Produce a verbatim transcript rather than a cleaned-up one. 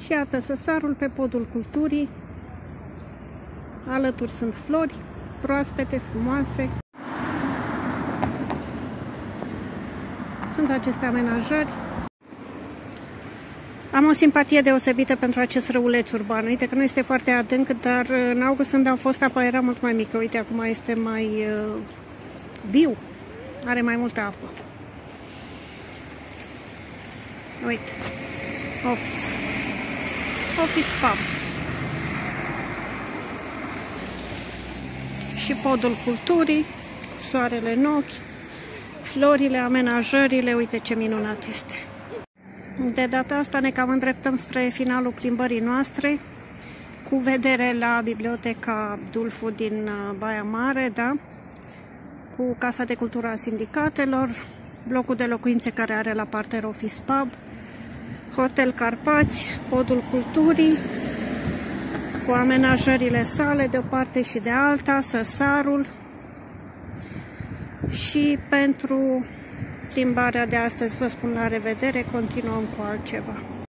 Și iată Săsarul pe podul culturii. Alături sunt flori proaspete, frumoase. Sunt aceste amenajări. Am o simpatie deosebită pentru acest râuleț urban. Uite că nu este foarte adânc, dar în august când am fost apa era mult mai mică. Uite, acum este mai uh, viu. Are mai multă apă. Uite. Office. Office Pub. Și podul culturii, cu soarele în ochi, florile, amenajările, uite ce minunat este. De data asta ne cam îndreptăm spre finalul plimbării noastre, cu vedere la Biblioteca Dulfu din Baia Mare, da? Cu Casa de Cultură a Sindicatelor, blocul de locuințe care are la parter Office Pub, Hotel Carpați, podul culturii, cu amenajările sale de o parte și de alta, Săsarul. Și pentru plimbarea de astăzi vă spun la revedere, continuăm cu altceva.